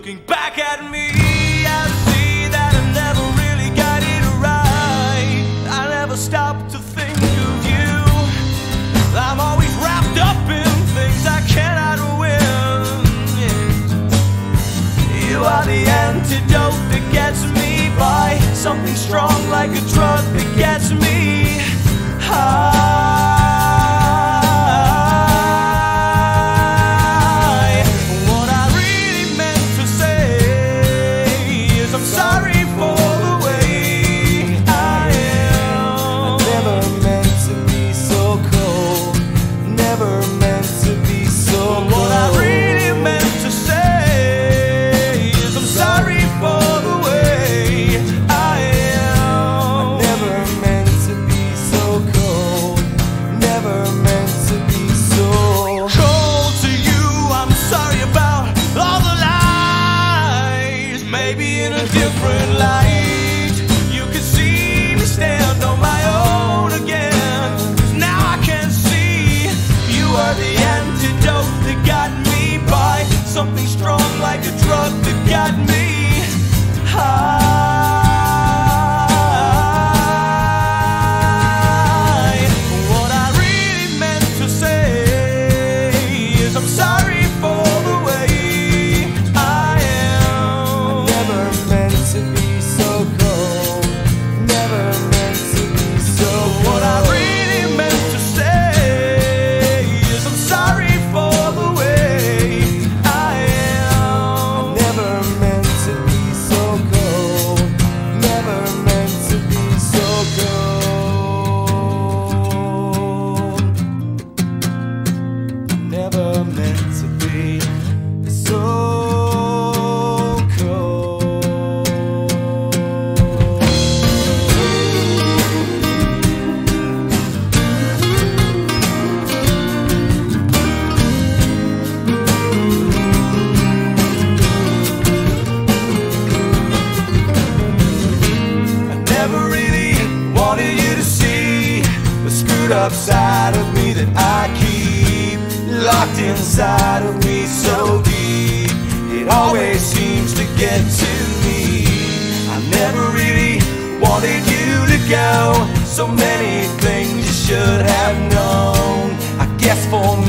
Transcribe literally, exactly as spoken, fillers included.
Looking back at me, I see that I never really got it right. I never stopped to think of you. I'm always wrapped up in things I cannot win. You are the antidote that gets me by, something strong like a drug that gets me high. Maybe in a different light, you can see me stand on my own again. 'Cause now I can see you are the antidote that got me by, something strong like a drug that got me high. What I really meant to say is I'm sorry for the way never meant to be so cold. I never really wanted you to see the screwed up side of me that I keep locked inside of me so deep. It always seems to get to me. I never really wanted you to go. So many things you should have known. I guess for me